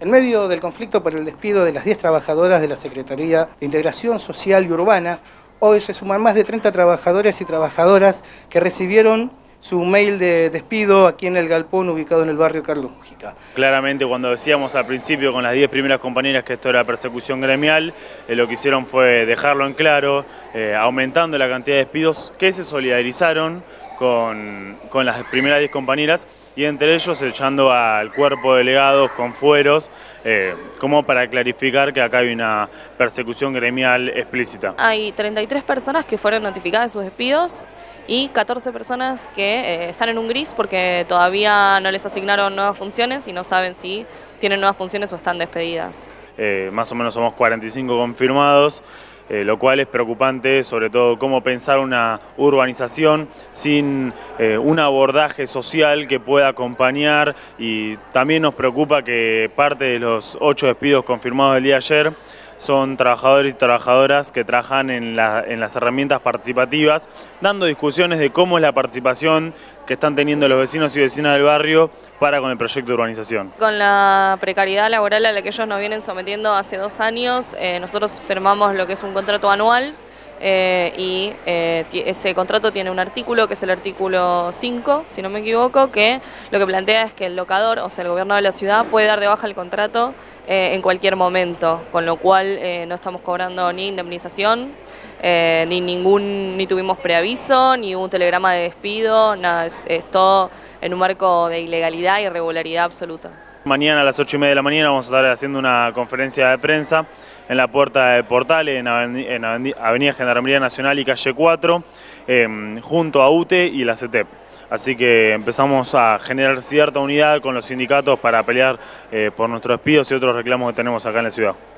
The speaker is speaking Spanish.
En medio del conflicto por el despido de las 10 trabajadoras de la Secretaría de Integración Social y Urbana, hoy se suman más de 30 trabajadores y trabajadoras que recibieron su mail de despido aquí en el galpón ubicado en el barrio Carlos Mujica. Claramente, cuando decíamos al principio con las 10 primeras compañeras que esto era persecución gremial, lo que hicieron fue dejarlo en claro, aumentando la cantidad de despidos que se solidarizaron con las primeras 10 compañeras y entre ellos echando al cuerpo de delegados con fueros, como para clarificar que acá hay una persecución gremial explícita. Hay 33 personas que fueron notificadas de sus despidos y 14 personas que están en un gris porque todavía no les asignaron nuevas funciones y no saben si tienen nuevas funciones o están despedidas. Más o menos somos 45 confirmados. Lo cual es preocupante, sobre todo cómo pensar una urbanización sin un abordaje social que pueda acompañar, y también nos preocupa que parte de los 8 despidos confirmados el día de ayer son trabajadores y trabajadoras que trabajan en las herramientas participativas, dando discusiones de cómo es la participación que están teniendo los vecinos y vecinas del barrio para con el proyecto de urbanización. Con la precariedad laboral a la que ellos nos vienen sometiendo hace 2 años, nosotros firmamos lo que es un contrato anual y ese contrato tiene un artículo que es el artículo 5, si no me equivoco, que lo que plantea es que el locador, o sea el gobierno de la ciudad, puede dar de baja el contrato en cualquier momento, con lo cual no estamos cobrando ni indemnización, ni tuvimos preaviso, ni un telegrama de despido, nada, es todo en un marco de ilegalidad y irregularidad absoluta. Mañana a las 8:30 de la mañana vamos a estar haciendo una conferencia de prensa en la Puerta del Portal, en Avenida Gendarmería Nacional y Calle 4, junto a UTE y la CETEP. Así que empezamos a generar cierta unidad con los sindicatos para pelear por nuestros despidos y otros reclamos que tenemos acá en la ciudad.